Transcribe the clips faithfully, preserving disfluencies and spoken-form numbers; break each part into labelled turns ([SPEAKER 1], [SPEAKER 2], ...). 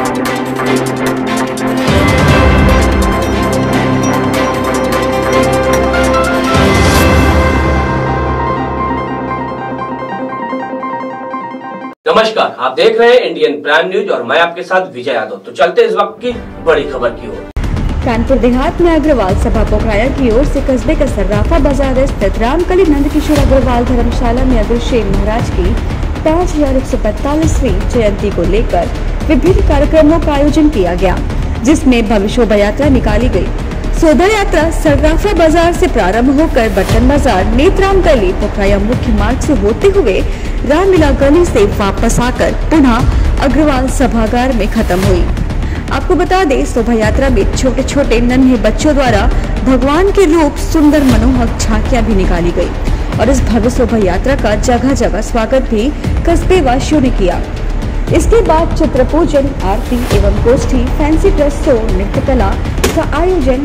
[SPEAKER 1] नमस्कार, आप देख रहे हैं इंडियन प्राइम न्यूज और मैं आपके साथ विजय यादव। तो चलते इस वक्त की बड़ी खबर की ओर।
[SPEAKER 2] कानपुर देहात में अग्रवाल सभा पोखराया की ओर से कस्बे का सर्राफा बाजार स्थित रामकली नंद किशोर अग्रवाल धर्मशाला में अग्रसेन महाराज की पाँच हजार एक सौ पैंतालीसवीं जयंती को लेकर विभिन्न कार्यक्रमों का आयोजन किया गया, जिसमें भव्य शोभा यात्रा निकाली गयी। शोभा यात्रा सर्राफा बाजार से प्रारंभ होकर बटन बाजार, नेत्राम गली, पोखराया मुख्य मार्ग से होते हुए रामलीला गली से वापस आकर पुनः अग्रवाल सभागार में खत्म हुई। आपको बता दें, शोभा यात्रा में छोटे छोटे नन्हे बच्चों द्वारा भगवान के रूप सुंदर मनोहर झांकियां भी निकाली गई और इस भव्य शोभा यात्रा का जगह जगह स्वागत भी कस्बे वासियों ने किया। इसके बाद चित्र पूजन, आरती एवं गोष्ठी, फैंसी ड्रेस शो, नृत्य कला का आयोजन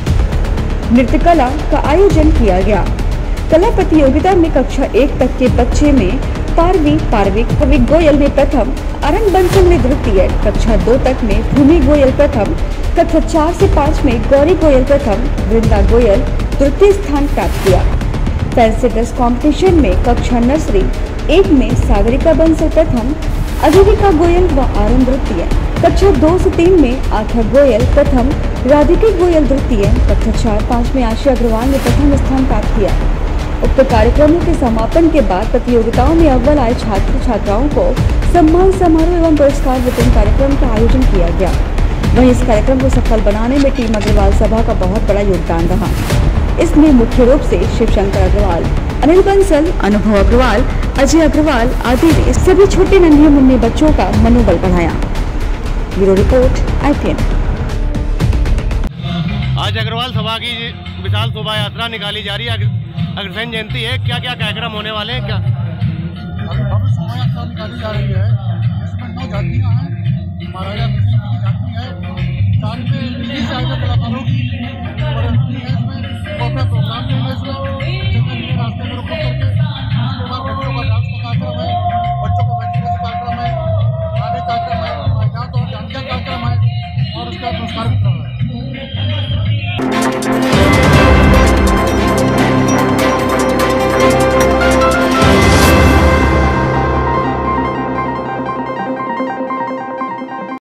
[SPEAKER 2] नृत्य कला का आयोजन किया गया। कला प्रतियोगिता में कक्षा एक तक के बच्चे में पारवी पार्विक पविक गोयल ने प्रथम, अरन बंसल ने द्वितीय, कक्षा दो तक में भूमि गोयल प्रथम, कक्षा चार से पाँच में गौरी गोयल प्रथम, वृंदा गोयल तृतीय स्थान प्राप्त किया। फैंसी ड्रेस कॉम्पिटिशन में कक्षा नर्सरी एक में सागरिका बंसल प्रथम, अधिविका गोयल व आरन द्वितीय, कक्षा दो से तीन में आथा गोयल प्रथम, राधिका गोयल द्वितीय, कक्षा चार पाँच में आशा अग्रवाल ने प्रथम स्थान प्राप्त किया। उक्त कार्यक्रमों के समापन के बाद प्रतियोगिताओं में अव्वल आए छात्र छात्राओं को सम्मान समारोह एवं पुरस्कार वितरण कार्यक्रम का आयोजन किया गया। वहीं इस कार्यक्रम को सफल बनाने में टीम अग्रवाल सभा का बहुत बड़ा योगदान रहा। इसमें मुख्य रूप से शिवशंकर अग्रवाल, अनिल बंसल, अनुभव अग्रवाल, अजय अग्रवाल आदि ने सभी छोटे नन्हे मुन्ने बच्चों का मनोबल बढ़ाया। Bureau report, I T N.
[SPEAKER 3] आज अग्रवाल सभा की विशाल शोभा यात्रा निकाली जा रही है। अग्रसेन जयंती है, क्या क्या कार्यक्रम होने वाले हैं? क्या
[SPEAKER 4] भव्य शोभा यात्रा निकाली जा रही है, इसमें नौ झांकियां हैं। महाराजा अग्रसेन की झांकी है, साथ में दिल्ली से आए कलाकारों की प्रदर्शनी है। इसमें